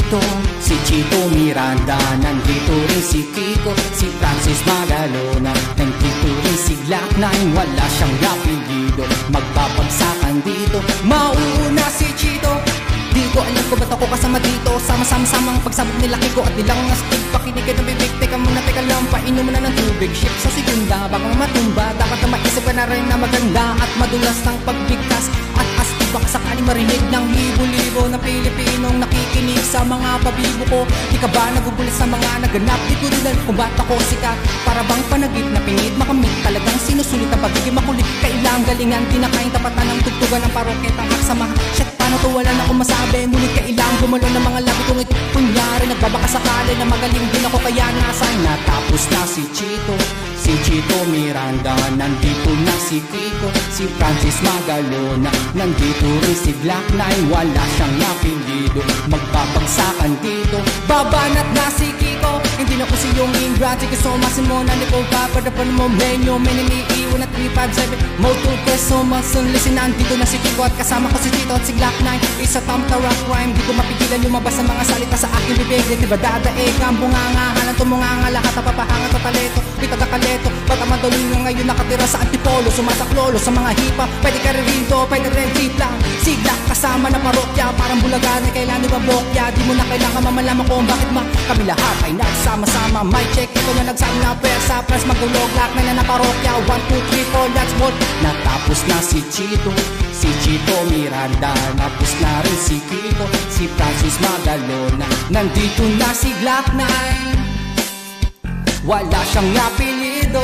si Chito Miranda, nandito rin si Kiko, si Francis Magalona, nandito rin si Glock 9, wala siyang apelyido, magbabagsakan dito. Mauuna si Chito, di ko alam ko ba't ako kasama dito. Sama-sama-samang pagsabog nila Kiko at nilang astig. Pakinig ng bibig, teka muna, teka lang, painom mo na ng tubig. Ship sa segunda, baka matumba, dapat na maisip ka na rin na maganda at madulas ng pagbigkas. At astig baka sakali marinig ng libo-libo na Pilipinong nakikinig sa mga pabibo ko. Di ka ba nagugulit sa mga naganap? Di ko rin alam kung ba't ako sikat. Para bang panagip na pingid makamit, talagang sinusulit ang pagiging makulit. Kailang galingan, tinakain tapatan ng tugtugan ng paroketa ang aksamahan. Shit, paano to, wala na akong masabi. Ngunit kailang gumalo ng mga labi kong ito. Kunyari, nagbabaka sakali na magaling din ako, kaya nasa'y natapos na si Chito, si Chito Miranda, nandito na si Kiko, si Francis Magalona, nandito rin si Glock 9, wala siyang apelyido, magbabagsakan dito. Babanat na si Kiko, hindi na ko si yung ingrati, gusto masin mo na Nicole Papa, dapan mo menyo, meniniiwan at 357 Motul Queso, masun listen, nandito na si Kiko at kasama ko si Chito at si Glock 9. Isa tamta rock rhyme, di ko mapigilan lumabas ang mga salita sa aking bibig. Di ba dadaig ang bungangahan, tumunganga lahat ang papahangat at talento, pitagakaleto. Bata madali nga ngayon nakatira sa antipolo, sumasaklolo sa mga hipa. Pwede ka rin rito, pwede rin jeep lang. Sigla kasama na parokya, parang bulagan ay kailan ba bokya. Di mo na kailangan mamalaman kung bakit kami lahat ay nagsama-sama. My check, ito na nagsama na pwersa, press magulog, lahat na parokya. 1, 2, 3, 4, that's what. Natapos na si Chito, si Chito Miranda, napos na rin si Kiko, si Francis Magalona, nandito na si Glock 9, wala siyang apelyido,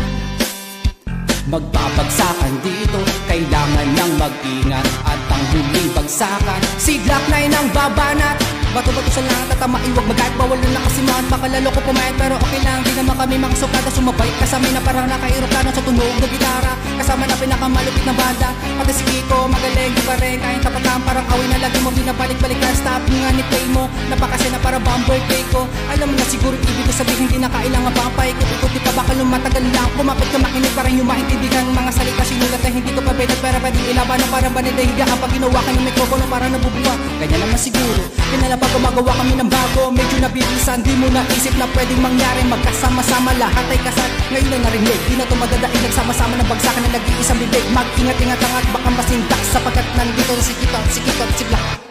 magbabagsakan dito, kailangan nang mag-ingat. At ang huling bagsakan, si Glock 9 ang babanat. Bato-bato sa langit at maiwag magkait, bawal na nakasimahan, baka lalo ko pumayat. Pero okay lang, di naman kami mga sukada, sumabay kasama na parang nakairokano sa tunog ng gitara. Kasama na pinakamalupit na banda, pati si Kiko magaling, di pa rin kahit tapatan. Parang awin na lagi mo binabalik-balik ka, stop nga ni play mo, napakasya na para bumper play ko. Alam mo na siguro ibig ko sabihin, di na kailangan pang paikot-ikot. Di pa baka lumatagal lang, kumapit ka makinig para yung maintindihan mga salita sinulat na hindi ko pa pwede. Pero pwedeng ilaban na parang banidahigaan pag ginawa ka ng mikropono para nabubuwa. Kanya naman siguro, pinalapag gumagawa kami ng bago, medyo nabibilisan. Di mo naisip na pwedeng mangyari, magkasama-sama lahat ay kasal. Ngayon na narinig, di na ito madadaig, nagsama-sama ng bagsakan na nag-iisang bibig. Mag-ingat-ingat ang at baka masindak, sapagkat nandito si Kito, si Kito, si Glock.